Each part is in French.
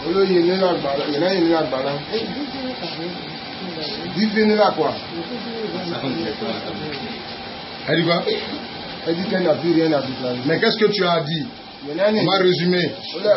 quoi? Elle dit quoi? Elle dit qu'elle n'a plus rien à déclarer. Mais qu'est-ce que tu as dit? On va résumer.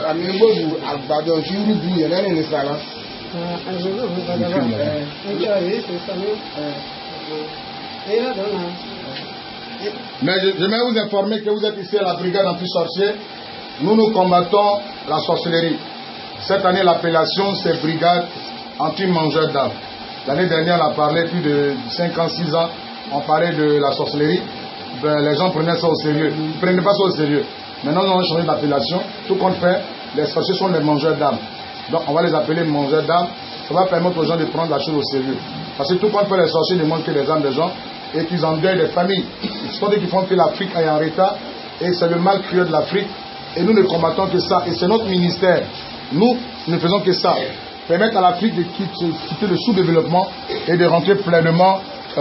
Mais j'aimerais vous informer que vous êtes ici à la brigade anti-sorcier. Nous combattons la sorcellerie. Cette année, l'appellation, c'est brigade anti-mangeur d'âme. L'année dernière, on a parlé plus de 5 ans, 6 ans. On parlait de la sorcellerie. Ben, les gens prenaient ça au sérieux. Ils ne prenaient pas ça au sérieux. Maintenant, nous avons changé d'appellation. Tout compte fait, les sorciers sont les mangeurs d'âme. Donc, on va les appeler mangeurs d'âme. Ça va permettre aux gens de prendre la chose au sérieux. Parce que tout compte fait, les sorciers ne mangent que les âmes des gens et qu'ils endeuillent des familles. Ils sont qui font que l'Afrique est en état et c'est le mal cruel de l'Afrique. Et nous ne combattons que ça. Et c'est notre ministère. Nous ne faisons que ça. Permettre à l'Afrique de quitter le sous-développement et de rentrer pleinement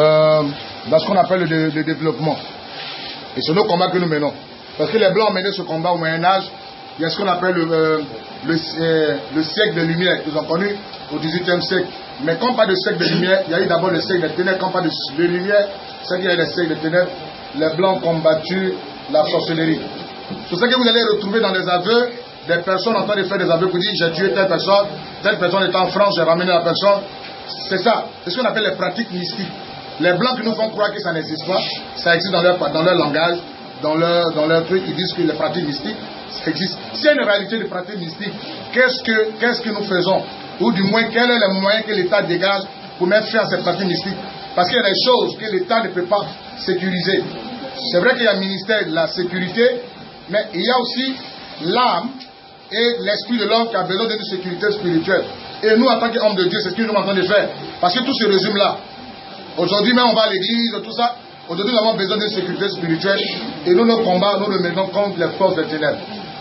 dans ce qu'on appelle le développement. Et c'est nos combats que nous menons. Parce que les Blancs ont mené ce combat au Moyen-Âge. Il y a ce qu'on appelle le siècle de lumière qu'ils ont connu au XVIIIe siècle. Mais quand pas de siècle de lumière, il y a eu d'abord le siècle des ténèbres. Quand pas de lumière, c'est qu'il y a eu le siècle de ténèbres. Les Blancs ont combattu la sorcellerie. C'est ça que vous allez retrouver dans les aveux des personnes en train de faire des aveux pour dire j'ai tué telle personne est en France, j'ai ramené la personne. C'est ça. C'est ce qu'on appelle les pratiques mystiques. Les Blancs qui nous font croire que ça n'existe pas, ça existe dans leur langage, dans leur truc, ils disent que les pratiques mystiques, ça existe. S'il y a une réalité de pratiques mystiques, qu'est-ce que nous faisons? Ou du moins, quel est le moyen que l'État dégage pour mettre fin à ces pratiques mystiques? Parce qu'il y a des choses que l'État ne peut pas sécuriser. C'est vrai qu'il y a le ministère de la sécurité, mais il y a aussi l'âme et l'esprit de l'homme qui a besoin d'une sécurité spirituelle. Et nous, en tant qu'hommes de Dieu, c'est ce que nous sommes en train de faire. Parce que tout se résume là. Aujourd'hui, même on va à l'église, tout ça. Aujourd'hui, nous avons besoin d'une sécurité spirituelle. Et nous, nos combats, nous le menons contre les forces des ténèbres.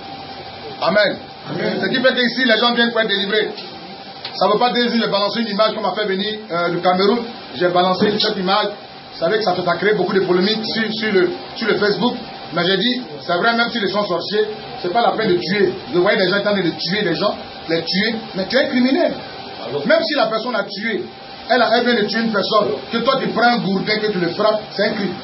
Amen. Amen. Ce qui fait qu'ici, les gens viennent pour être délivrés. Ça ne veut pas dire que j'ai balancé une image qu'on m'a fait venir du Cameroun. J'ai balancé cette image. Vous savez que ça a créé beaucoup de polémiques sur le Facebook. Mais j'ai dit, c'est vrai, même si ils sont sorciers, c'est pas la peine de tuer. Je voyais des gens en train de tuer des gens, les tuer, mais tu es criminel. Même si la personne a tué, elle vient de tuer une personne, que toi tu prends un gourdin, que tu le frappes, c'est un crime.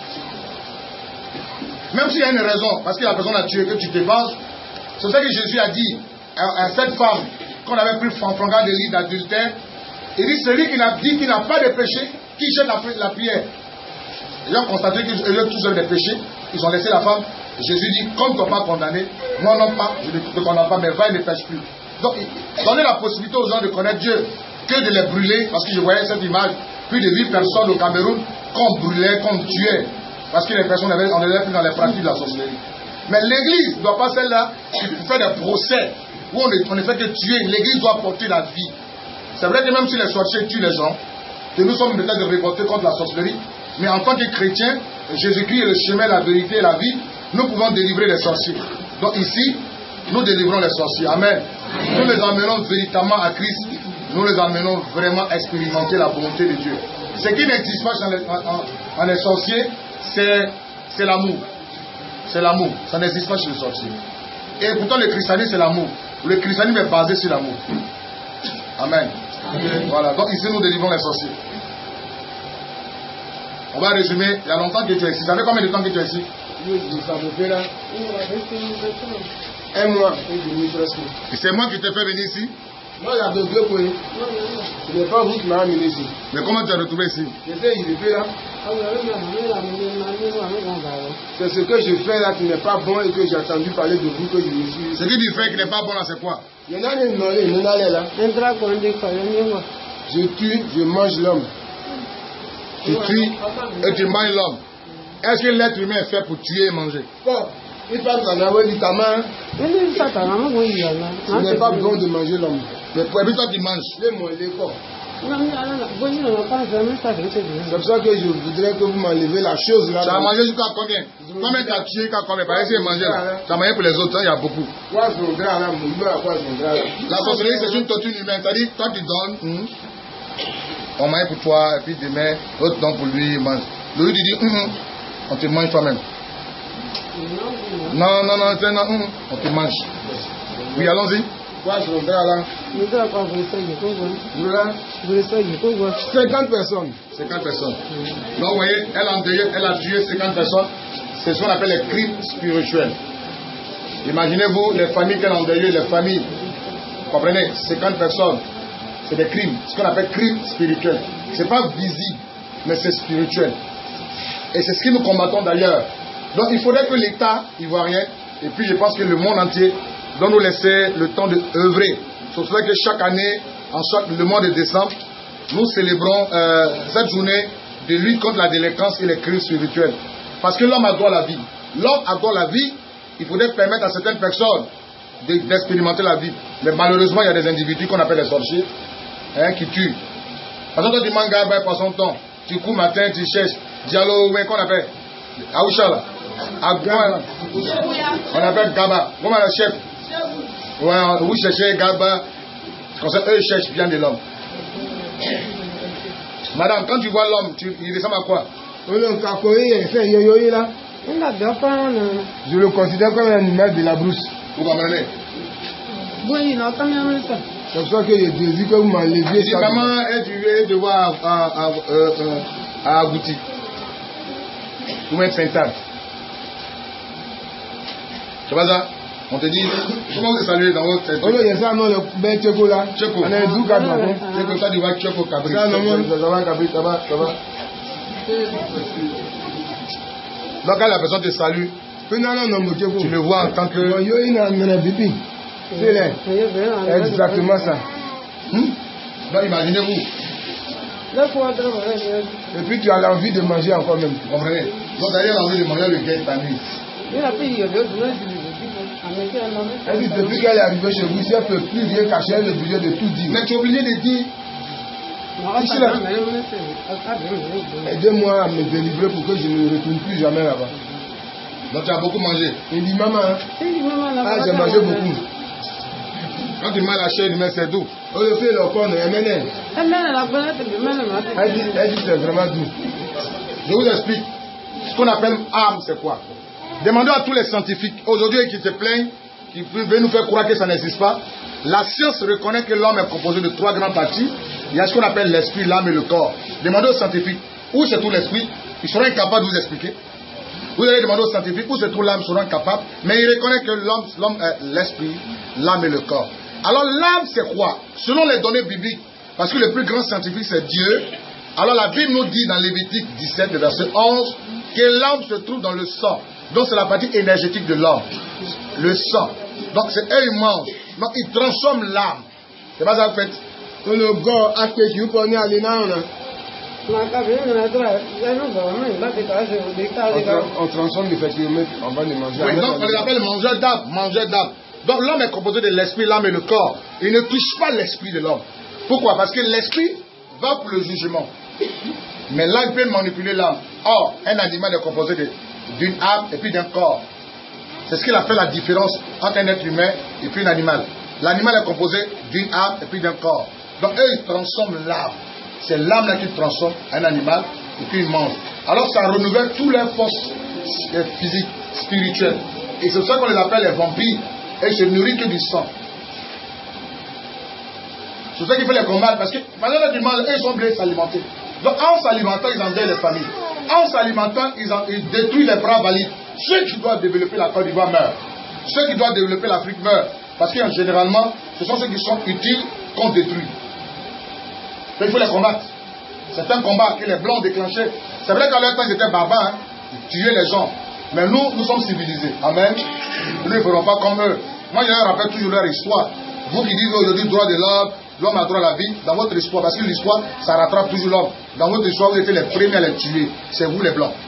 Même s'il y a une raison, parce que la personne a tué, que tu te venges, c'est ça que Jésus a dit à cette femme, qu'on avait pris fangant de lit d'adultère. Il dit, celui qui n'a dit qu'il n'a pas de péché, qui jette la pierre. Ils ont constaté qu'ils ont tous des péchés. Ils ont laissé la femme. Jésus dit, comme tu n'es pas condamné, moi non pas, je ne te condamne pas, mais va et ne pêche plus. Donc, donner la possibilité aux gens de connaître Dieu, que de les brûler, parce que je voyais cette image, plus de 8 personnes au Cameroun qu'on brûlait, qu'on tuait, parce que les personnes, on les plus dans les pratiques de la sorcellerie. Mais l'église ne doit pas celle-là qui fait des procès, où on ne fait que tuer. L'église doit porter la vie. C'est vrai que même si les sorciers tuent les gens, que nous sommes peut-être de révolter contre la sorcellerie, mais en tant que chrétiens, Jésus-Christ est le chemin, la vérité et la vie. Nous pouvons délivrer les sorciers. Donc ici, nous délivrons les sorciers. Amen. Nous les emmenons véritablement à Christ. Nous les emmenons vraiment à expérimenter la volonté de Dieu. Ce qui n'existe pas en les sorciers, c'est l'amour. C'est l'amour. Ça n'existe pas chez les sorciers. Et pourtant, le christianisme, c'est l'amour. Le christianisme est basé sur l'amour. Amen. Amen. Voilà. Donc ici, nous délivrons les sorciers. On va résumer. Il y a longtemps que tu es ici. Ça fait combien de temps que tu es ici? Ça me fait là 1 mois et demi presque. Et c'est moi qui t'ai fait venir ici? Non, il y a d'autres points. Ce n'est pas vous qui m'avez amené ici. Mais comment tu as retrouvé ici? J'étais irrité là. C'est ce que je fais là qui n'est pas bon et que j'ai entendu parler de vous que je me suis... Ce que tu fais qui n'est pas bon là, c'est quoi? Il y en a une là. Je tue, je mange l'homme. Tu tues et tu manges l'homme. Est-ce que l'être humain est fait pour tuer et manger? Il parle d'en avoir dit ta main. Ce n'est pas bon de manger l'homme. Mais pour toi qui manges. C'est pour ça que je voudrais que vous m'enlevez la chose là. Tu as mangé jusqu'à combien? Combien tu as tué jusqu'à combien? Par exemple, manger là. Tu as mangé pour les autres, il y a beaucoup. La sorcellerie, c'est une torture humaine. C'est-à-dire, toi tu donnes, on mange pour toi, et puis demain, l'autre donne pour lui, il mange. Lui, tu dis, on te mange toi-même. Non, on te mange. Oui, allons-y. Quoi, je voudrais là? 50 personnes. 50 personnes. Donc, vous voyez, elle a tué 50 personnes. C'est ce qu'on appelle les crimes spirituels. Imaginez-vous les familles qu'elle a endeuillées, les familles. Vous comprenez? 50 personnes. C'est des crimes. Ce qu'on appelle crimes spirituels. Ce n'est pas visible, mais c'est spirituel. Et c'est ce que nous combattons d'ailleurs. Donc, il faudrait que l'État ivoirien, et puis je pense que le monde entier, doit nous laisser le temps d'œuvrer. C'est pour cela que chaque année, le mois de décembre, nous célébrons cette journée de lutte contre la délinquance et les crimes spirituels. Parce que l'homme a droit à la vie. L'homme a droit à la vie. Il faudrait permettre à certaines personnes d'expérimenter la vie. Mais malheureusement, il y a des individus qu'on appelle les sorciers qui tuent. Par exemple, tu manges Gaba pour son temps. Tu cours matin, tu cherches. Diallo, qu'on appelle Aoucha là. On appelle Gaba. Comment le chef? Ouais, vous cherchez Gaba. Comme ça, eux cherchent bien de l'homme. Madame, quand tu vois l'homme, il ressemble à quoi? Je le considère comme un animal de la brousse. Vous comprenez? C'est pour ça que je dis que vous m'enleviez ça. Comment es-tu devoir à Agouti? Ou même Saint-Anne? C'est pas ça? On te dit, comment vous saluez dans votre tête? Oh non, il y a ça, non, le ben Tcheko là. Tcheko. On a un doux cadre. C'est comme ça, tu vois Tcheko Cabri. Ça, non, ça va, Cabri, ça va. Donc, quand la personne te salue, tu le vois en tant que. C'est exactement ça. Donc, imaginez-vous. Et puis, tu as l'envie de manger encore même. Vous comprenez? Donc, d'ailleurs, l'envie de manger le gars ta nuit. Elle dit, depuis qu'elle est arrivée chez vous, si elle ne peut plus rien cacher, elle est obligée de tout dire. Mais tu es obligé de dire. Aidez-moi à me délivrer pour que je ne retourne plus jamais là-bas. Donc tu as beaucoup mangé. Il dit, maman, j'ai mangé beaucoup. Quand tu manges la chair, c'est doux. On le fait le corps, elle dit, c'est vraiment doux. Je vous explique. Ce qu'on appelle âme, c'est quoi? Demandez à tous les scientifiques, aujourd'hui, qui se plaignent, qui veulent nous faire croire que ça n'existe pas. La science reconnaît que l'homme est composé de 3 grandes parties. Il y a ce qu'on appelle l'esprit, l'âme et le corps. Demandez aux scientifiques où se trouve l'esprit, ils seront incapables de vous expliquer. Vous allez demander aux scientifiques où se trouve l'âme, ils seront incapables. Mais ils reconnaissent que l'homme est l'esprit, l'âme et le corps. Alors l'âme, c'est quoi? Selon les données bibliques, parce que le plus grand scientifique, c'est Dieu. Alors la Bible nous dit dans Lévitique 17, verset 11, que l'âme se trouve dans le sang. Donc c'est la partie énergétique de l'homme. Le sang. Donc c'est eux, ils mangent. Donc ils transforment l'âme. C'est pas ça que vous faites. On transforme effectivement, on va les manger. Oui, donc on les appelle mangeurs d'âme. Mangeurs d'âme. Donc l'homme est composé de l'esprit, l'âme et le corps. Il ne touche pas l'esprit de l'homme. Pourquoi? Parce que l'esprit va pour le jugement. Mais là, il peut manipuler l'âme. Or, un animal est composé d'une âme et puis d'un corps. C'est ce qui a fait la différence entre un être humain et puis un animal. L'animal est composé d'une âme et puis d'un corps. Donc eux, ils transforment l'âme. C'est l'âme là qui transforme un animal et puis ils mangent. Alors ça renouvelle toutes leurs forces physiques, spirituelles. Et c'est pour ça qu'on les appelle les vampires. Et ils se nourrissent que du sang. C'est ça qu'il faut les combattre. Parce que maintenant qu'ils mangent, eux ils sont obligés de s'alimenter. Donc en s'alimentant, ils endeuillent les familles. En s'alimentant, ils détruisent les bras valides. Ceux qui doivent développer la Côte d'Ivoire meurent. Ceux qui doivent développer l'Afrique meurent. Parce que généralement, ce sont ceux qui sont utiles qu'on détruit. Donc il faut les combattre. C'est un combat que les Blancs ont déclenché. C'est vrai qu'à leur temps, ils étaient barbares. Ils tuaient les gens. Mais nous sommes civilisés. Amen. Nous ne ferons pas comme eux. Moi, je leur rappelle toujours leur histoire. Vous qui dites aujourd'hui droit de l'homme, l'homme a droit à la vie, dans votre histoire, parce que l'histoire, ça rattrape toujours l'homme. Dans votre histoire, vous étiez les premiers à les tuer. C'est vous les Blancs.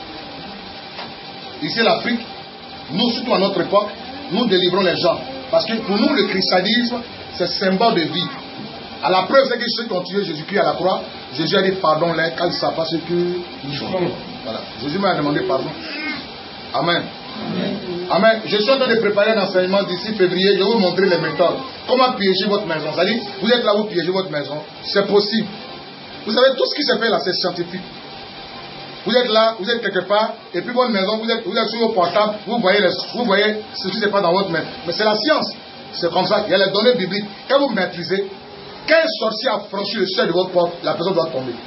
Ici, l'Afrique, nous, surtout à notre époque, nous délivrons les gens. Parce que pour nous, le christianisme, c'est symbole de vie. À la preuve, c'est que ceux qui ont tué Jésus-Christ à la croix, Jésus a dit pardon-les quand ils ne savent pas ce qu'ils font. Voilà. Jésus m'a demandé pardon. Amen. Amen. Je suis en train de préparer un enseignement d'ici février. Je vais vous montrer les méthodes. Comment piéger votre maison. C'est-à-dire, vous êtes là, vous piégez votre maison. C'est possible. Vous savez, tout ce qui se fait là, c'est scientifique. Vous êtes là, vous êtes quelque part, et puis votre maison, vous êtes sur vos portables, vous voyez ce qui se passe dans votre maison. Mais c'est la science. C'est comme ça. Il y a les données bibliques. Quand vous maîtrisez, quand un sorcier a franchi le seuil de votre porte, la personne doit tomber.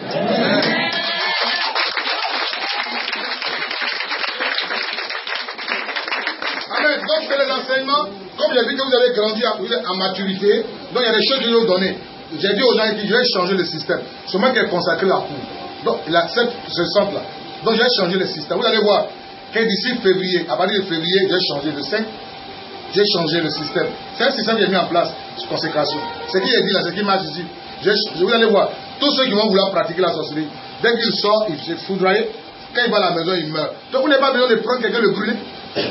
Amen. Donc, c'est les enseignements. Comme j'ai dit que vous avez grandi en maturité, donc il y a des choses que je vais vous donner. J'ai dit aux gens que je vais changer le système. C'est moi qui ai consacré la cour. Donc, ce centre-là. Donc, je vais changer le système. Vous allez voir que d'ici février, à partir de février, je vais changer le 5. J'ai changé le système. C'est un système que j'ai mis en place, consécration. Ce qui est dit là, ce qui marche ici. Vous allez voir, tous ceux qui vont vouloir pratiquer la sorcellerie, dès qu'ils sortent, ils se foudroient. Quand ils vont à la maison, ils meurent. Donc, vous n'avez pas besoin de prendre quelqu'un de le brûler.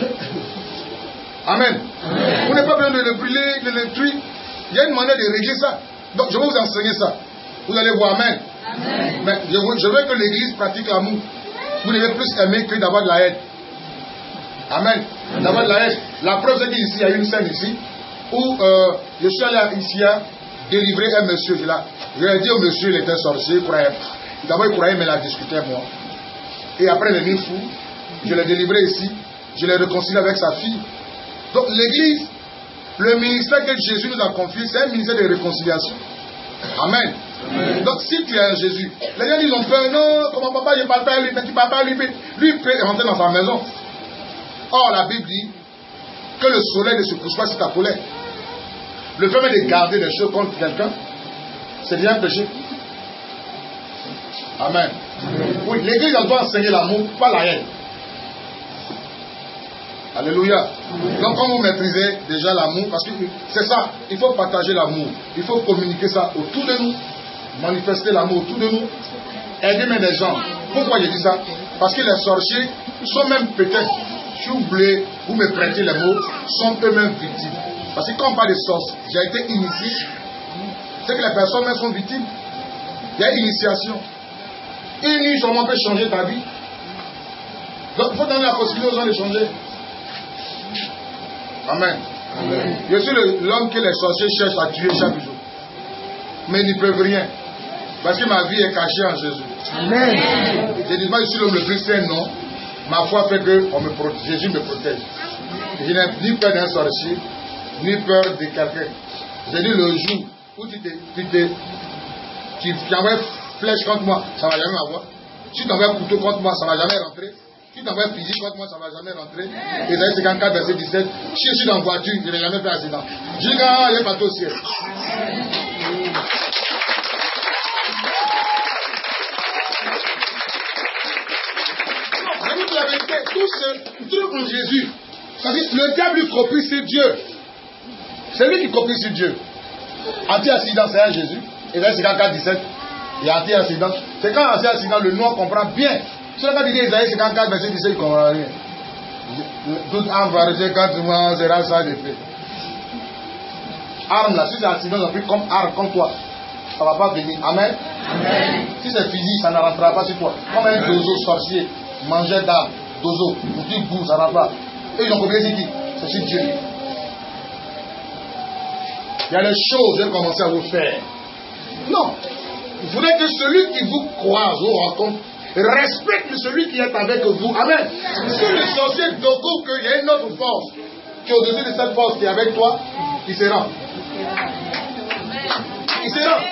Amen. Vous n'avez pas besoin de le brûler, de le tuer. Il y a une manière de régler ça. Donc, je vais vous enseigner ça. Vous allez voir, amen. Mais je veux que l'église pratique l'amour. Vous devez plus aimer que d'avoir de la haine. Amen. D'avoir de la haine. La preuve, c'est qu'ici, il y a une scène ici où je suis allé ici délivrer un monsieur. Je lui ai dit au monsieur, il était sorcier, il croyait. D'abord, il croyait, mais il a discuté avec moi. Et après, il est mis fou. Je l'ai délivré ici. Je l'ai réconcilié avec sa fille. Donc, l'église, le ministère que Jésus nous a confié, c'est un ministère de réconciliation. Amen. Donc, si tu es un Jésus, les gens ils ont peur. Non, comment papa, je ne parle pas à lui, mais tu ne parles pas à lui. Lui, il peut rentrer dans sa maison. Or, la Bible dit que le soleil ne se couche pas sur ta colère. Le fait même de garder des choses contre quelqu'un, c'est bien un péché. Amen. Oui, l'église doit enseigner l'amour, pas la haine. Alléluia. Donc, quand vous maîtrisez déjà l'amour, parce que c'est ça, il faut partager l'amour. Il faut communiquer ça autour de nous. Manifester l'amour autour de nous. Aider même les gens. Pourquoi je dis ça? Parce que les sorciers sont même peut-être, si vous voulez, vous me prêtez les mots, sont eux-mêmes victimes. Parce que quand on parle de sorciers, j'ai été initié. C'est que les personnes même sont victimes. Il y a initiation. Une nuit seulement peut changer ta vie. Donc, il faut donner la possibilité aux gens de changer. Amen. Amen. Je suis l'homme que les sorciers cherchent à tuer chaque jour. Mais ils n'y peuvent rien. Parce que ma vie est cachée en Jésus. Amen. Je dis pas que je suis l'homme le plus saint, non. Ma foi fait que Jésus me protège. Je n'ai ni peur d'un sorcier, ni peur de quelqu'un. J'ai dit le jour où tu envoies flèche contre moi, ça ne va jamais m'avoir. Si tu envoies couteau contre moi, ça ne va jamais rentrer. Si tu envoies fusil contre moi, ça ne va jamais rentrer. Ésaïe 54, verset 17. Si je suis dans la voiture, je n'ai jamais fait accident. Je dis, ah, il est parti au ciel. Je vous dis la vérité, tout ce truc en Jésus. Parce que le diable lui copie sur Dieu. C'est lui qui copie sur Dieu. Anti-accident, c'est un Jésus. Ésaïe 54, 17. Il y a anti-accident. C'est quand anti-accident, le noir comprend bien. C'est quand il dit Isaïe 54, verset 17, il ne comprend rien. Toute arme va rester quand tu sera ça de fait. Arme là, si c'est accident, ils ont pris comme arme, comme toi. Ça ne va pas venir. Amen. Amen. Si c'est physique, ça ne rentrera pas sur toi. Comme un dozo sorcier, manger d'armes, dozo, pour qu'il boue, ça ne rentre pas. Et ils ont copié c'est qui? C'est sur Dieu. Il y a des choses que je vais commencer à vous faire. Non. Vous voulez que celui qui vous croise, vous rencontre, respecte celui qui est avec vous. Amen. Si le sorcier découvre qu'il y a une autre force qui est au-dessus de cette force qui est avec toi, il se rend. Il se rend.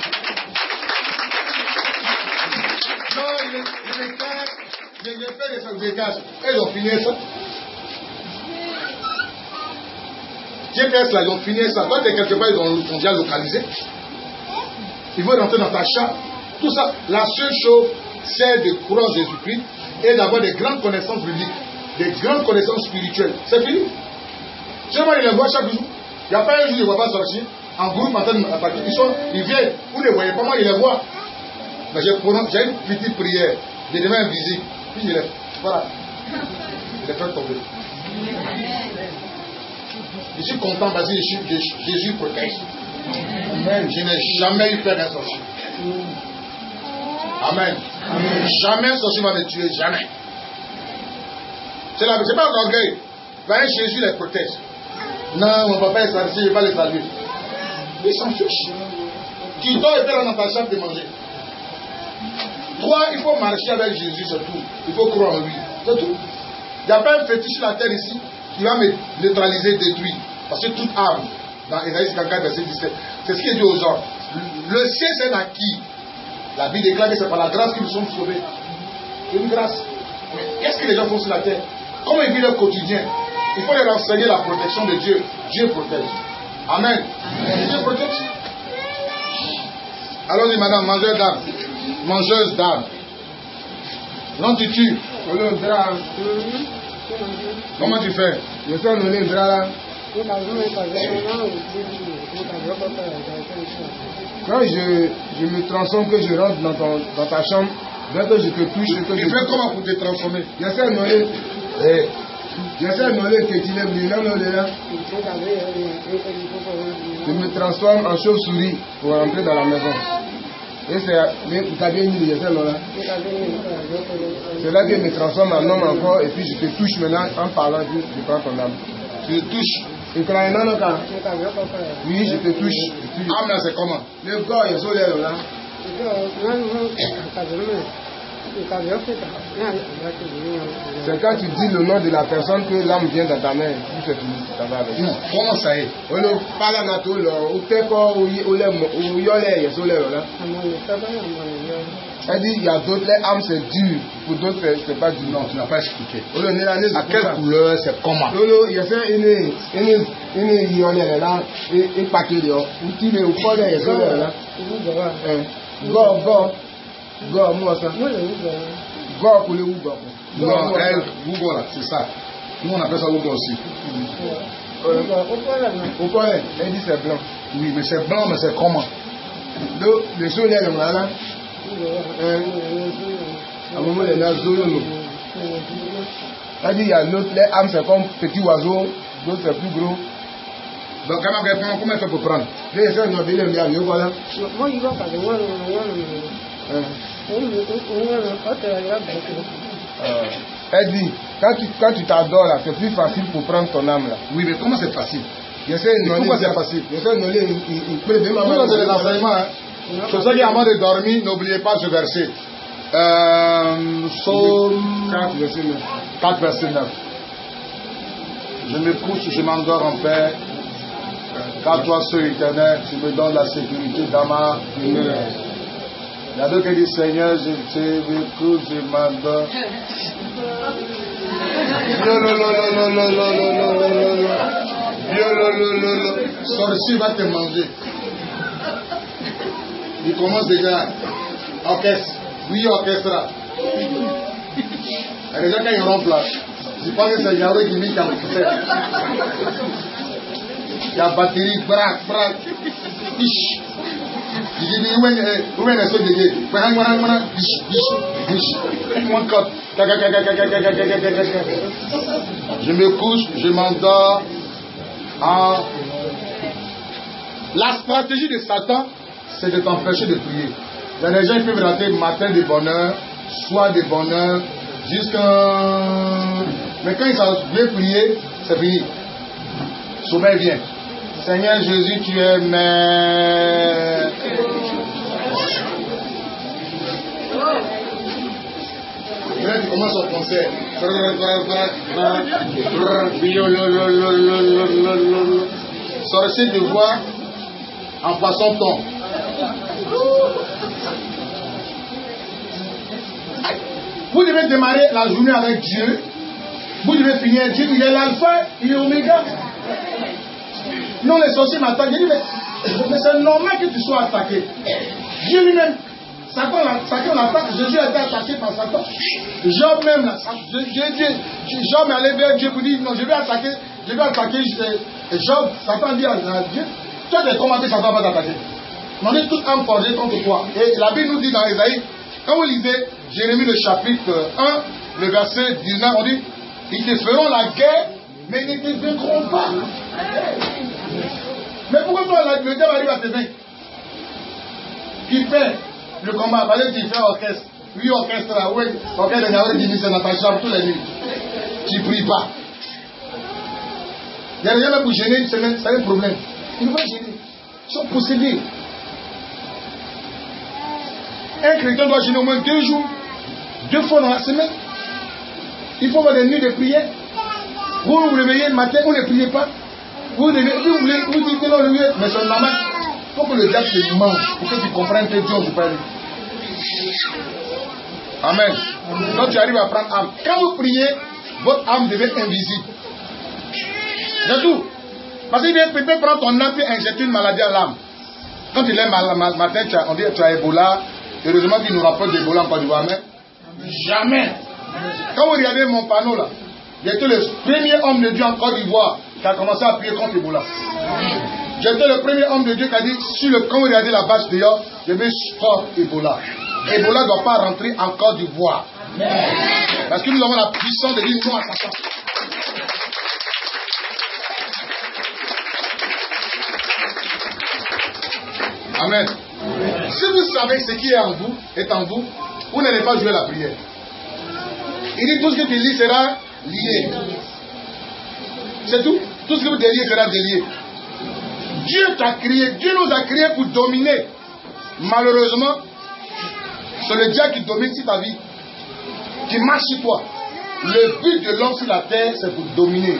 Non, il fait des caches. Ils ont fini ça. GPS là, ils ont fini ça. Toi, t'es quelque part, ils ont déjà localisé. Ils vont rentrer dans ta chambre. Tout ça. La seule chose, c'est de croire en Jésus-Christ et d'avoir des grandes connaissances bibliques, des grandes connaissances spirituelles. C'est fini. Tu sais, moi, ils les voient chaque jour. Il n'y a pas un jour, ils ne voient pas sortir. En groupe, en train d'attaquer. Ils viennent. Vous ne les voyez pas, moi, ils les voient. Mais j'ai une petite prière. J'ai des mains invisibles. Puis je les. Voilà. Je les fais tomber. Je suis content parce que Jésus protège. Amen. Je n'ai jamais eu peur d'un sorcier. Amen. Amen. Jamais un sorcier va me tuer, jamais. C'est pas l'orgueil. Jésus les protège. Non, mon papa est sorcier, je ne vais pas les saluer. Ils s'en fichent. Tu dois être dans ta chambre de manger. Toi, il faut marcher avec Jésus, c'est tout. Il faut croire en lui. C'est tout. Il n'y a pas un fétiche sur la terre ici qui va me neutraliser, détruire. Parce que toute âme, dans Ésaïe 54, verset 17, c'est ce qu'il dit aux gens. Le ciel, c'est un acquis. La Bible déclare que c'est par la grâce que nous sommes sauvés. C'est une grâce. Mais qu'est-ce que les gens font sur la terre? Comment ils vivent leur quotidien? Il faut leur enseigner la protection de Dieu. Dieu protège. Amen. Dieu protège. Allons-y, madame, mangeur d'âme. Mangeuse d'âme. Non, tu tues. Comment tu fais? Je suis en là. Quand je me transforme, que je rentre dans ta chambre, dès que je te touche, que tu fais comment pour te transformer? J'essaie de que tu l'aimes là. Je me transforme en chauve-souris pour entrer dans la maison. Et c'est là que je me transforme en homme encore, et puis je te touche maintenant en parlant, je prends ton âme. Tu te touches? Oui, je te touche. Âme là, c'est comment? Le corps est sur l'air là. C'est quand tu dis le nom de la personne que l'âme vient dans ta main. C'est fini, ça va avec. Non, comment ça est? On ne parle pas de elle dit il y a d'autres, les âmes c'est dur, pour d'autres c'est pas dur. Non, tu n'as pas expliqué. À quelle couleur, c'est comment? Il y a fait une yolelle là, et paquet dehors. Ou tu veux, ou pas là, il y a ça là. Go, moi ça. Go pour le Ougo. Non, elle, Ougo là, c'est ça. Nous on appelle ça Ougo aussi. Au point, elle dit c'est blanc. Oui, mais c'est blanc, mais c'est comment? Le soleil là. À un moment, il y a un zolo. Elle dit il y a l'autre, les âmes c'est comme petit oiseau, l'autre c'est plus gros. Donc, comment elle fait pour prendre? Elle dit, quand tu t'adores là, c'est plus facile pour prendre ton âme là. Oui, mais comment c'est facile? Pourquoi c'est facile? Nous, c'est des enseignements. Hein? C'est ça qu'avant de dormir, n'oubliez pas ce verset. Psaume 4, verset 9. Je me couche, je m'endors en paix. Car toi, seul éternel, tu me donnes la sécurité dans ma demeure. Il y a d'autres qui disent Seigneur, je me couche, je m'endors. Sorcier va te manger. Il commence déjà. Orchestre. Oui, orchestre. Et déjà quand il rentre là, je pense que c'est Yahweh qui met qui a fait. Il y a batterie, braque, braque. Biche. Il dit, où est le son de Dieu? Biche, biche, biche. Mon code. Je me couche, je m'endors. La stratégie de Satan, c'est de t'empêcher de prier. Il y a des gens qui peuvent rater matin de bonheur, soir de bonheur, jusqu'à... Mais quand ils savent bien prier, c'est fini. Sommeil vient. Seigneur Jésus, tu es mère. Là, tu commences au concert. Sorcier de voix en poisson ton. Vous devez démarrer la journée avec Dieu. Vous devez finir. Dieu, il est l'alpha, il est l'oméga. Non, les sorciers m'attaquent. Je dis, mais c'est normal que tu sois attaqué. Dieu lui-même, Satan l'attaque. Jésus a été attaqué par Satan. Job même, Job est allé vers Dieu pour dire, non, je vais attaquer Job. Satan dit à Dieu, toi, tu es commandé, Satan va t'attaquer. On dit toute âme forgée contre toi. Et la Bible nous dit dans Ésaïe, quand vous lisez Jérémie le chapitre 1, le verset 19, on dit, ils te feront la guerre, mais ils ne te vaincront pas. Mais pourquoi toi, le diable arrive à te vaincre? Qui fait le combat? Parce que tu fais orchestre. Oui, orchestre là, oui. Orchestre de Yahweh dit, c'est dans ta chambre tous les nuits. Tu ne pries pas. Il y a des gens même pour gêner une semaine, c'est un problème. Ils vont gêner. Ils sont possédés. Un chrétien doit gêner au moins 2 jours, 2 fois dans la semaine. Il faut avoir des nuits de prière. Vous vous réveillez le matin, vous ne priez pas. Vous voulez, vous dites que non, mais c'est normal. Il faut que le diable te mange pour que tu comprennes que Dieu vous parle. Amen. Donc tu arrives à prendre âme. Quand vous priez, votre âme devient invisible. C'est tout. Parce qu'il peut prendre ton âme et injecter une maladie à l'âme. Quand il est matin, on dit que tu as Ebola. Heureusement qu'il nous rapporte d'Ebola en Côte d'Ivoire. Mais jamais. Quand vous regardez mon panneau là, j'étais le premier homme de Dieu en Côte d'Ivoire qui a commencé à prier contre Ebola. J'étais le premier homme de Dieu qui a dit, quand vous regardez la bâche dehors, je vais stop Ebola. Ebola ne doit pas rentrer en Côte d'Ivoire. Parce que nous avons la puissance de dire non à Satan. Amen. Si vous savez ce qui est en vous, vous n'allez pas jouer la prière. Il dit tout ce que tu lis sera lié. C'est tout. Tout ce que vous déliez sera délié. Dieu t'a créé, Dieu nous a créés pour dominer. Malheureusement, c'est le diable qui domine sur ta vie, qui marche sur toi. Le but de l'homme sur la terre, c'est pour dominer.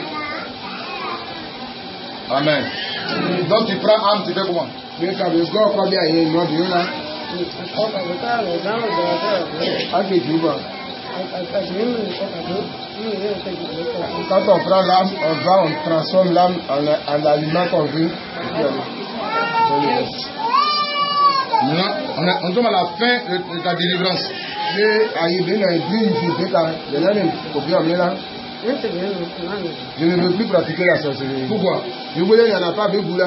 Amen. Donc tu prends âme, tu fais comment? Quand on prend l'âme, on transforme l'âme en aliment qu'on veut. Maintenant, on tombe à la fin de ta délivrance. Je ne veux plus pratiquer la sorcellerie. Pourquoi? Je voulais, il n'y en a pas de boulot.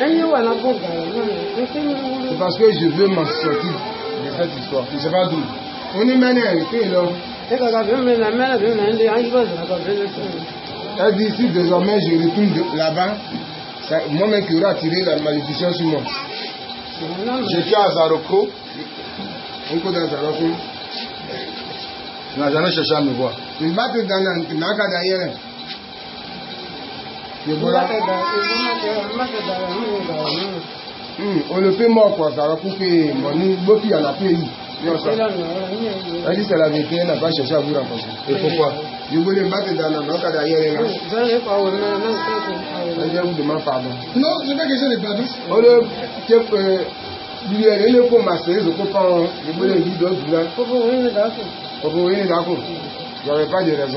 C'est parce que je veux m'en sortir de cette histoire. Je ne sais pas d'où. On est mené, là. Elle dit, si désormais je retourne là-bas, moi-même qui aura attiré la malédiction sur moi. J'étais à Zaroko. On peut dans Zaroko. Tu n'as jamais cherché à me voir. Tu vas te donner un naka d'ailleurs. On le fait mort quoi, Zaroko fait mon nom, beaucoup y en a pays. Elle dit c'est la vérité, elle n'a pas cherché à vous rencontrer. Et pourquoi? Je voulais me battre dans la naka d'ailleurs. Je vous demande pardon. Non, je ne vais pas question de pardon. On le lui le faut masser, je comprends. Je voulais lui donner du là. J'avais pas de raison.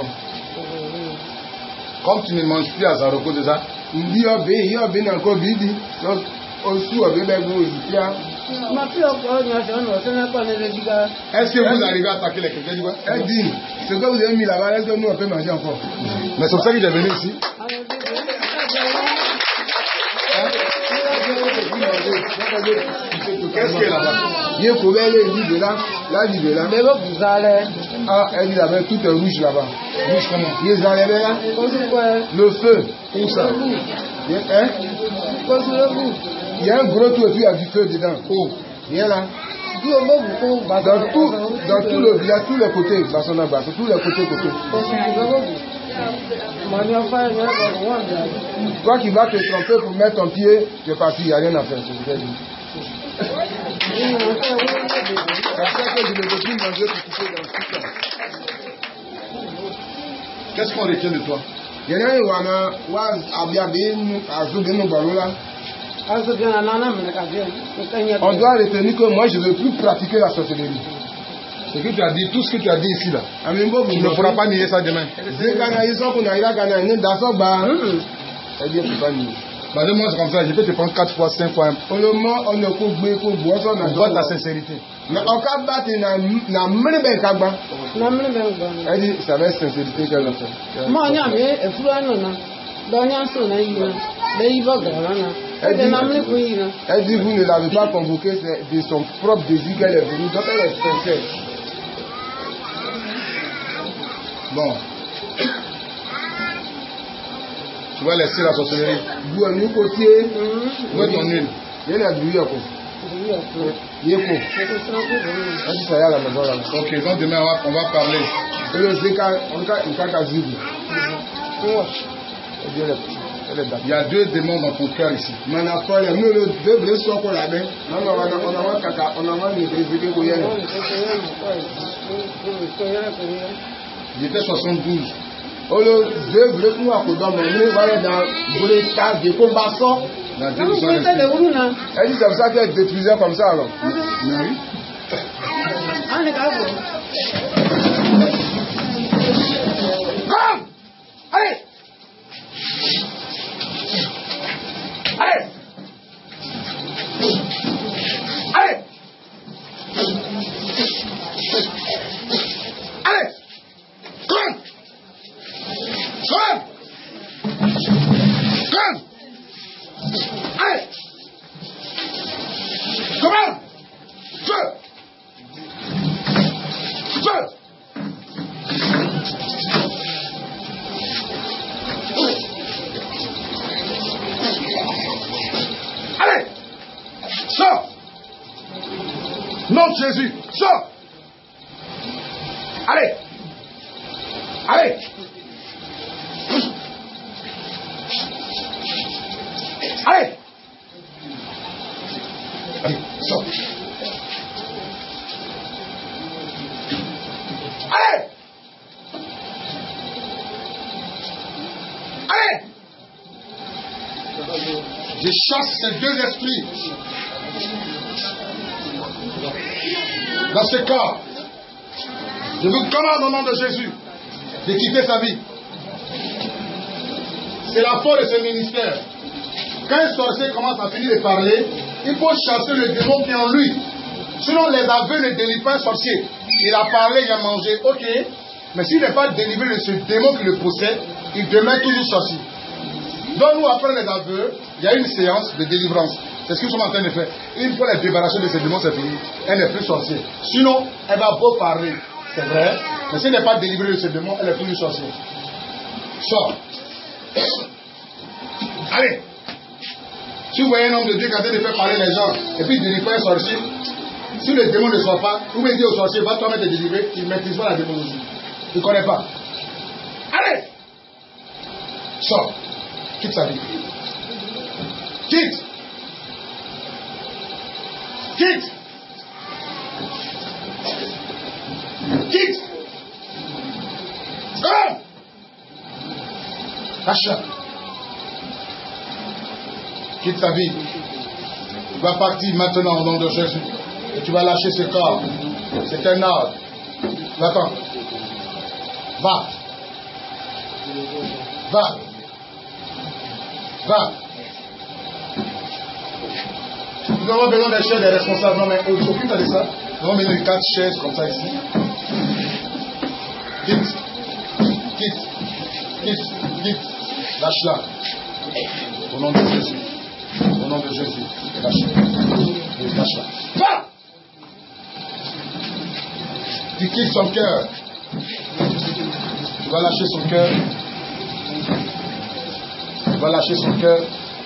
Comme tu ne manges plus à Zaroko déjà. Il dit il y a encore bidi. Donc aussi avec des gros ici. Est-ce que vous arrivez à attaquer les chrétiens? Elle dit, ce que vous avez mis là-bas, est-ce que nous on peut manger encore? Mais c'est pour ça que j'ai venu ici. Qu'est-ce qu'il y a là-bas? Il y a un problème, il dit de là, il dit de là. Ah, elle dit là-bas, tout est rouge là-bas. Rouge comment? Il est là. Le feu. Où ça? Il y a un gros trou et puis il y a du feu dedans. Où? Il est là. Dans tout le village, tous les côtés, tous les côtés. Toi qui vas te tromper pour mettre ton pied, tu es parti, il n'y a rien à faire. C'est ça que je ne veux plus manger pour couper dans tout ça. Qu'est-ce qu'on retient de toi? On doit retenir que moi je ne veux plus pratiquer la sorcellerie. Ce que tu as dit, tout ce que tu as dit ici là, tu ne pourras pas nier ça demain. Moi c'est comme ça, je peux te prendre 4 fois, 5 fois. On voit ta sincérité. Elle dit, ça va être sincérité qu'elle a fait. Elle dit, vous ne l'avez pas convoqué, c'est de son propre désir qu'elle est venue. Donc elle est sincère. Bon. Tu vas laisser la sorcellerie. Vous avez un côtier. Où est ton huile? Il y a du yoko. Yeko. Ça y est à la maison là. Ok, donc demain on va parler. Et le Zeka, on va Zibi. Il y a 2 démons dans ton cœur ici. Nous le 2 blessures qu'on a bien. On a J'étais 72. Olo deux nous à côté de voilà dans le tas de combattant. Elle dit comme ça qu'elle détruisait comme ça alors. Oui. Come! Allez! Allez! Allez! Allez! Come! Come! Come! Allez! Come on! Feu! Feu! Allez! Sors! Nom de Jésus! Sors! Allez! Allez! Allez! Allez, sors! Allez! Allez! Je chasse ces deux esprits dans ce corps. Je vous commande au nom de Jésus de quitter sa vie. C'est la faute de ce ministère. Quand un sorcier commence à finir de parler, il faut chasser le démon qui est en lui. Sinon, les aveux ne délivrent pas un sorcier. Il a parlé, il a mangé, ok. Mais s'il n'est pas délivré de ce démon qui le possède, il demeure toujours sorcier. Donc nous, après les aveux, il y a une séance de délivrance. C'est ce que nous sommes en train de faire. Une fois les débarrasser de ces démons, c'est fini. Elle n'est plus sorcière. Sinon, elle va beau parler. C'est vrai. Mais si elle n'est pas délivrée de ces démons, elle est toujours sorcière. Sors. Allez. Si vous voyez un homme de Dieu qui a train de faire parler les gens, et puis il délivre un sorcier, si le démon ne sort pas, vous me dites au sorcier, va toi-même te délivrer, il ne maîtrise pas la démonologie. Il ne connaît pas. Allez. Sors. Quitte sa vie. Quitte. Quitte. Quitte. Come. Lâche-la. Quitte sa vie. Tu vas partir maintenant au nom de Jésus. Et tu vas lâcher ce corps. C'est un ordre. Va-t'en. Va. Va. Va. Nous avons besoin des chaises des responsables. Non, mais occupe-toi de ça. Nous avons besoin de 4 chaises comme ça ici. Quitte. Quitte. Quitte. Quitte. Lâche-la. Au nom de Jésus. Au nom de Jésus. Lâche-la. Lâche-la. Va. Tu quittes son cœur. Tu vas lâcher son cœur. Tu vas lâcher son cœur.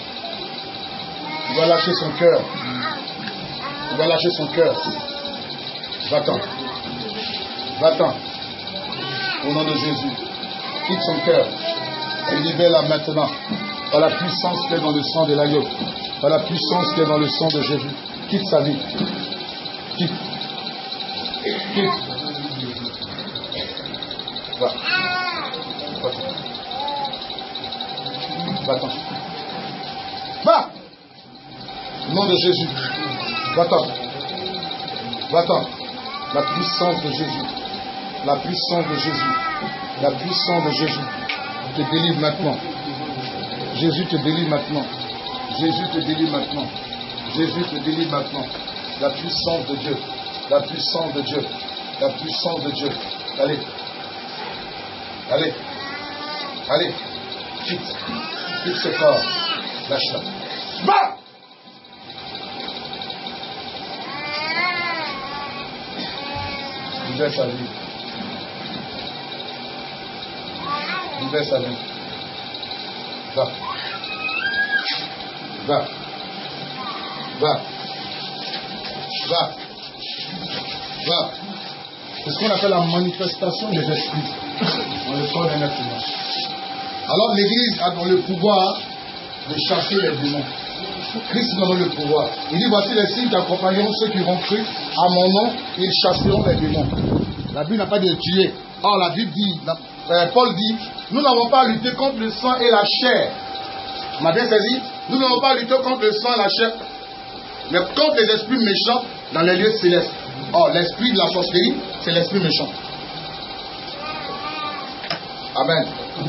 Tu vas lâcher son cœur. Tu vas lâcher son cœur. Va-t'en. Va-t'en. Au nom de Jésus. Quitte son cœur. Et libère-la maintenant. Par la puissance qui est dans le sang de l'agneau. Par la puissance qui est dans le sang de Jésus. Quitte sa vie. Quitte. Quitte. Va. Va-t'en. Va. Au nom de Jésus. Va-t'en. Va-t'en. La puissance de Jésus. La puissance de Jésus. La puissance de Jésus te délivre maintenant. Jésus te délivre maintenant. Jésus te délivre maintenant. Jésus te délivre maintenant. La puissance de Dieu. La puissance de Dieu. La puissance de Dieu. Allez. Allez. Allez. Quitte. Quitte ce corps. Lâche-la. Va! Libère sa vie. Libère sa vie. Va. Va. Va. Va. Va. C'est ce qu'on appelle la manifestation des esprits dans le corps d'un être humain. Alors l'Église a dans le pouvoir de chasser les démons. Christ nous donne le pouvoir. Il dit, voici les signes qui accompagneront ceux qui auront cru à mon nom, ils chasseront les démons. La Bible n'a pas de tuer. Or la Bible dit, Paul dit, nous n'avons pas à lutter contre le sang et la chair. On m'a bien saisi? Nous n'avons pas à lutter contre le sang et la chair, mais contre les esprits méchants dans les lieux célestes. Or, l'esprit de la sorcellerie, c'est l'esprit méchant. Amen.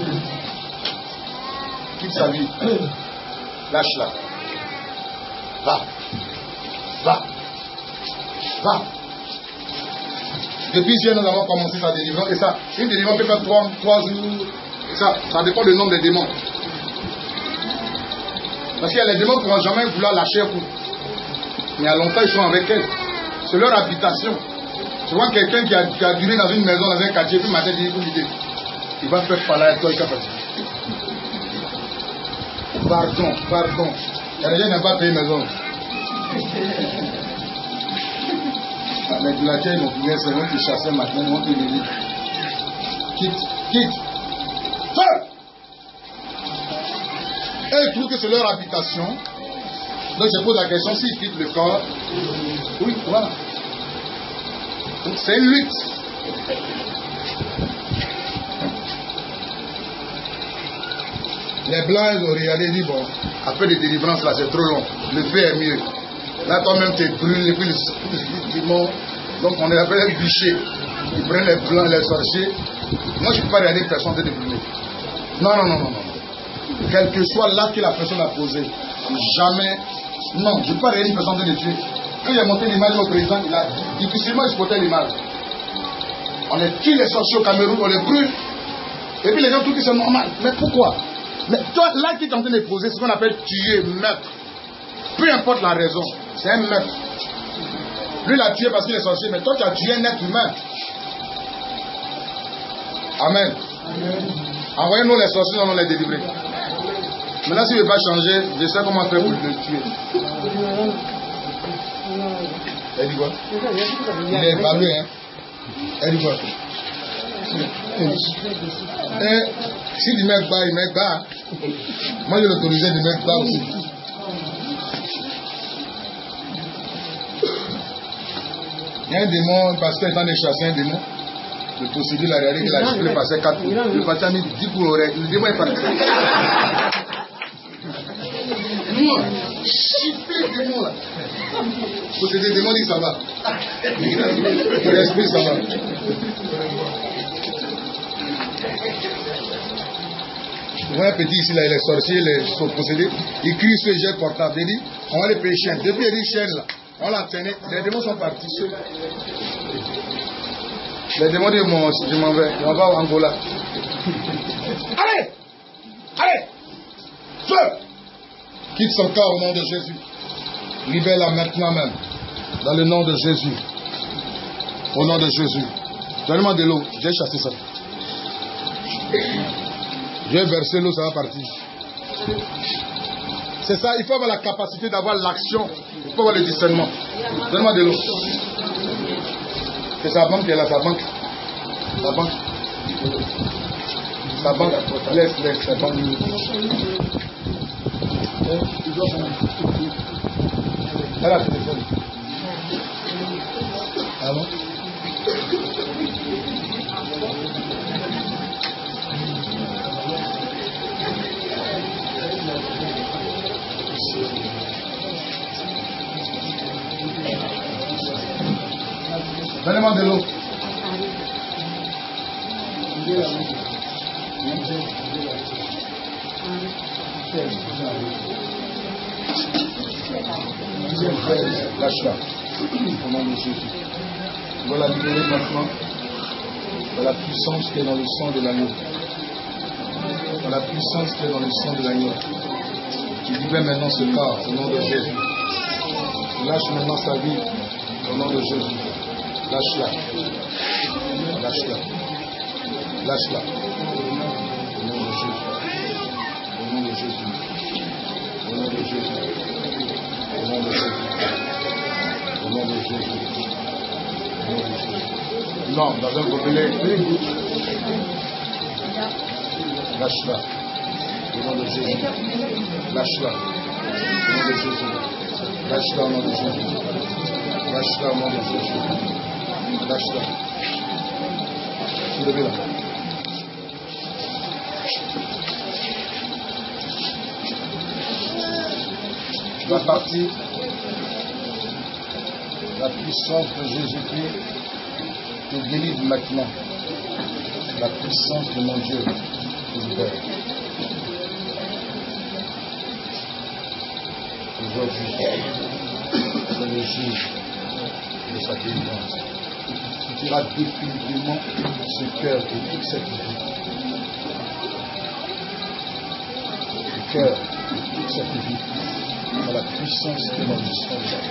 Quitte sa vie. Lâche-la. Va. Va. Va. Depuis hier, nous avons commencé sa délivrance. Et ça, une délivrance peut faire 3 jours. Et ça dépend du nombre des démons. Parce qu'il y a les démons qui ne vont jamais vouloir lâcher un coup. Mais il y a longtemps, ils sont avec elle. C'est leur habitation. Tu vois quelqu'un qui a duré dans une maison, dans un quartier, puis matin, il va faire parler avec toi, il va faire. Pardon. Il y a des gens qui n'aiment pas payer maison. Mais de laquelle ils vont pouvoir se rendre, ils chasser maintenant, ils vont te dire. Quitte. Feu! Et ils trouvent que c'est leur habitation. Donc je pose la question, s'ils quittent le corps, oui, voilà. Donc c'est une lutte. Les blancs, ils ont regardé et dit, bon, après les délivrances là, c'est trop long. Le feu est mieux. Là, toi-même, tu es brûlé, et puis les démons. Donc on est appelé les bûchers. Ils prennent les blancs, les sorciers. Moi, je ne peux pas regarder une personne de brûler. Non. Quel que soit l'acte que la personne a posé, jamais. Non, je ne peux pas regarder une personne de tuer. Quand j'ai monté l'image au président, il a difficilement exporté l'image. On les tue les sorciers au Cameroun, on les brûle. Et puis les gens trouvent que c'est normal. Mais pourquoi? Mais toi, l'acte qui est en train de poser, c'est ce qu'on appelle tuer, meurtre. Peu importe la raison, c'est un meurtre. Lui l'a tué parce qu'il est sorcier, mais toi tu as tué un être humain. Amen. Envoyez-nous les sorciers, nous allons les délivrer. Maintenant, s'il ne veut pas changer, je sais comment faire pour le tuer. Elle dit quoi? Il est évalué, hein? Elle dit quoi? Si du mec bas, il met bas. Moi, je l'autorisais du mec bas aussi. Il y a un démon, un pasteur étant de chasser un démon. Le possédé l'a regardé, il a juste passé 4 coups. Le pasteur a mis 10 coups l'oreille. Le démon est parti. Moi, chiffé le démon là. Possédé le démon dit ça va. L'esprit ça va. Je vois un petit ici, là, il est sorcier, il est possédé. Il crie sur les jets portables. Il dit, on va les payer chien. Depuis il dit chien là, on l'a traîné. Les démons sont partis. Les démons disent, moi aussi, je m'en vais. On va au Angola. Allez! Feu! Quitte son corps au nom de Jésus. Libère-la maintenant même. Dans le nom de Jésus. Au nom de Jésus. Donne-moi de l'eau. J'ai chassé ça. Je vais verser l'eau, ça va partir. C'est ça, il faut avoir la capacité d'avoir l'action. Il faut avoir le discernement. Donne-moi de l'eau. C'est sa banque qui est là, sa banque. Sa banque. Sa banque. Laisse, sa banque. Elle a le téléphone. Ah bon? Donnez-moi de l'eau. Lâche-la. Au nom de Jésus. On va la libérer maintenant. Dans la puissance qui est dans le sang de l'agneau. Dans la puissance qui est dans le sang de l'agneau. Tu libères maintenant ce corps au nom de Jésus. Tu lâches maintenant sa vie au nom de Jésus. Lâche-la. Lâche-la. Lâche-la. Au nom de Jésus. Au nom de Jésus. Au nom de Jésus. Au nom de Jésus. Au nom de Jésus. Au nom de Jésus. Non, dans un gobelet. Lâche-la. Au nom de Jésus. Lâche-la. Au nom de Jésus. Lâche-la au nom de Jésus. Lâche-la au nom de Jésus. Lâche-la. Soulevez-la. va partir. La puissance de Jésus-Christ te délivre maintenant. La puissance de mon Dieu te libère. Aujourd'hui, c'est le jour de sa délivrance. Tu iras définitivement ce cœur et toute cette vie. Le cœur et toute cette vie dans la puissance de mon Dieu.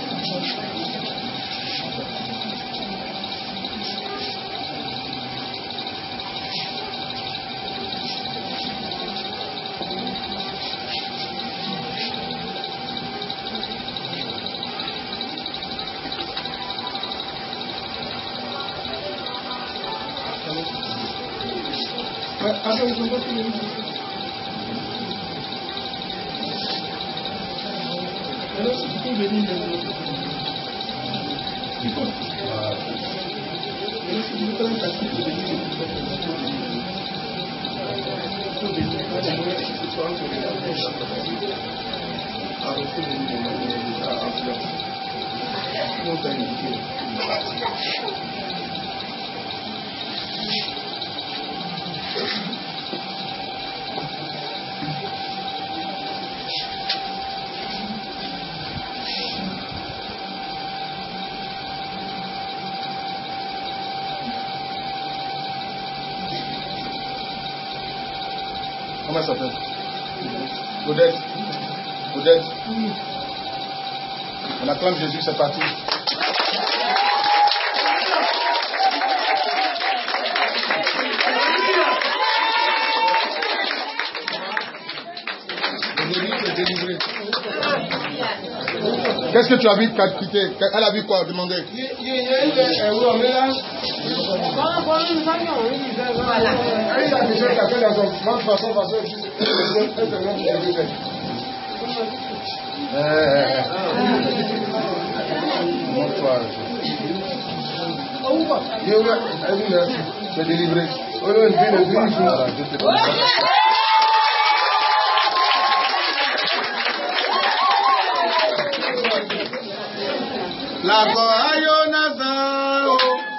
Comment ça s'appelle? Odette. Odette. On acclame Jésus, c'est parti. Délivré. Qu'est-ce que tu as vu quitter? Elle a vu quoi? Demandez. C'est délivré. La Ayonazao.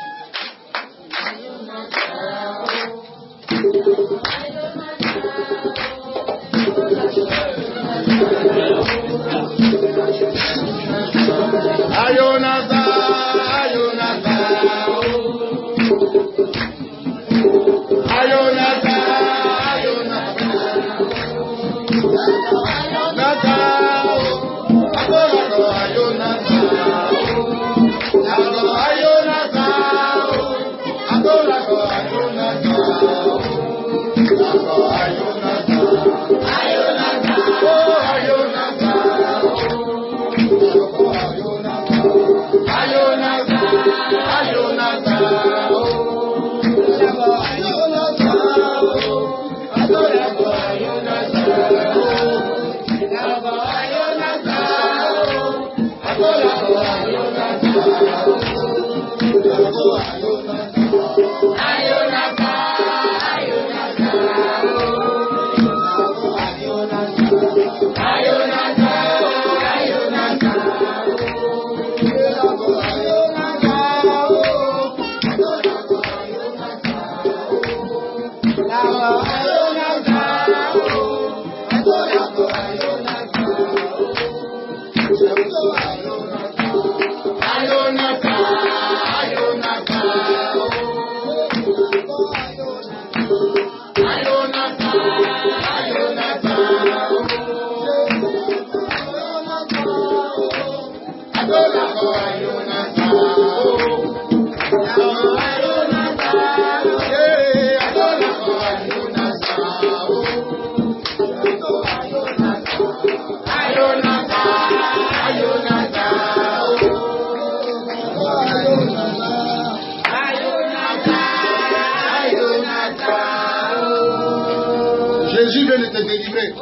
Jésus vient de te délivrer.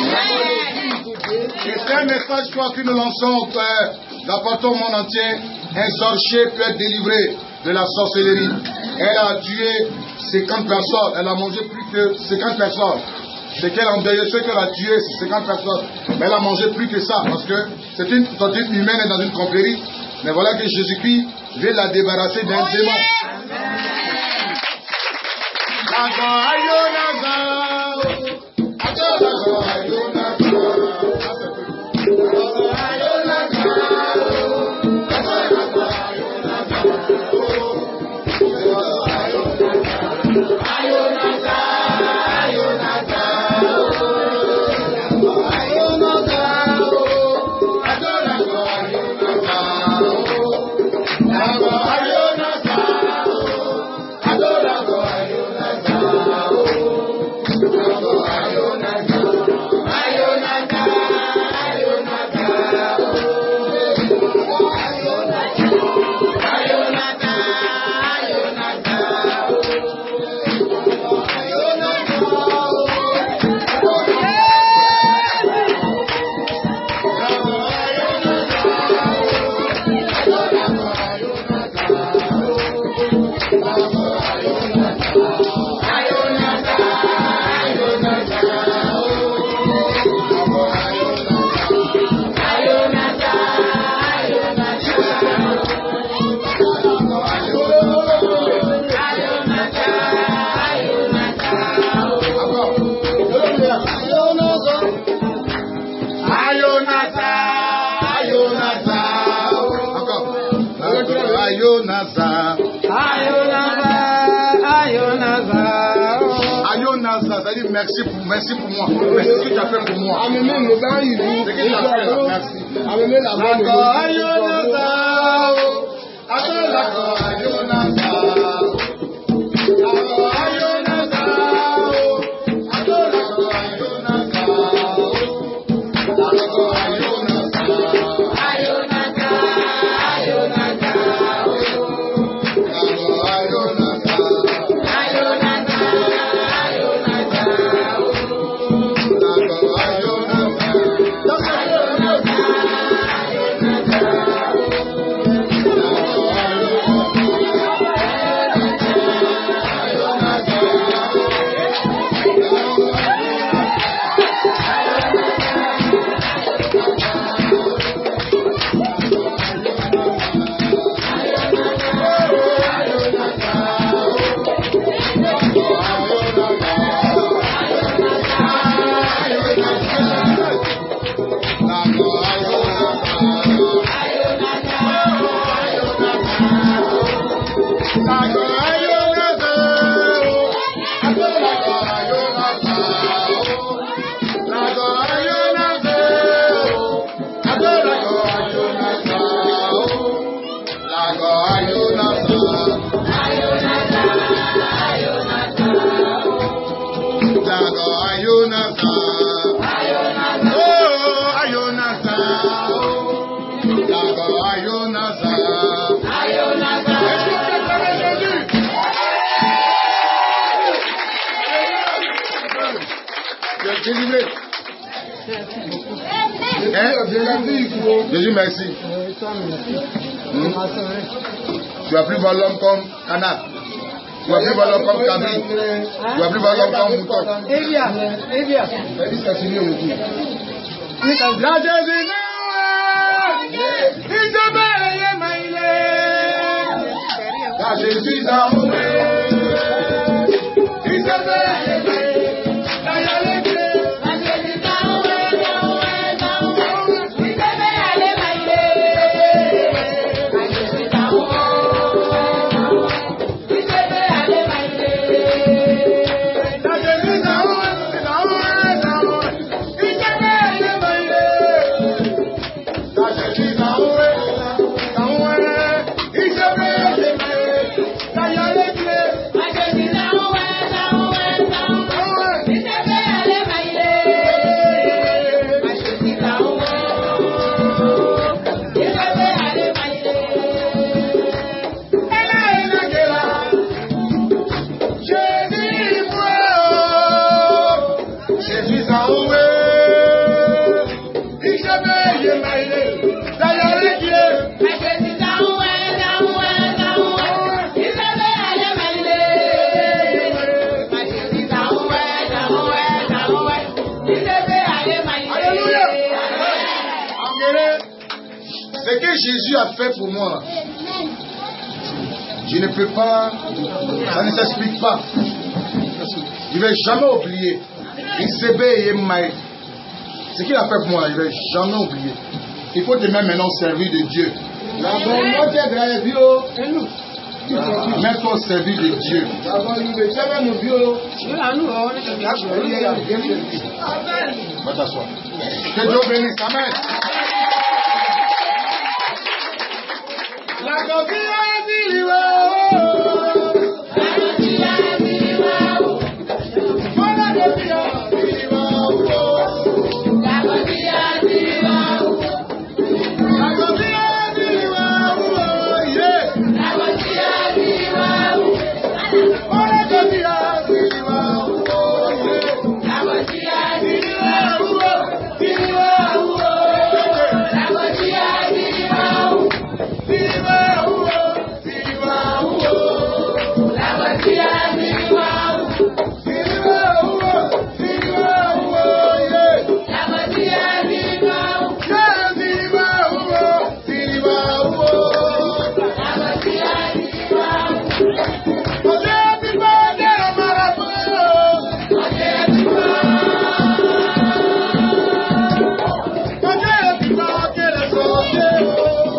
Et c'est un message que nous lançons, d'apporter au monde entier. Un sorcier peut être délivré de la sorcellerie. Elle a tué 50 personnes. Elle a mangé plus que 50 personnes. ce qu'elle a endeuillé, ce qu'elle a tué, c'est 50 personnes. Mais elle a mangé plus que ça, parce que c'est une tentative humaine dans une confrérie. Mais voilà que Jésus-Christ vient la débarrasser d'un démon. Merci pour moi. Merci ce que tu as fait pour moi. Jésus, merci. Tu as plus voir l'homme comme Cana. Tu as plus voir l'homme comme Cabri. Tu as plus voir l'homme comme Mouton. La Jésus, la Jésus Ayale que Jésus a fait pour moi, je ne peux pas, ça ne s'explique pas. Je ne vais jamais oublier. Ce qu'il a fait pour moi, je ne vais jamais oublier. Il faut demain maintenant servir de Dieu. Mets-toi au service de Dieu. Va t'asseoir. Que Dieu bénisse. Amen. La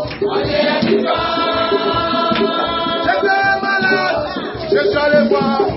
je suis allé voir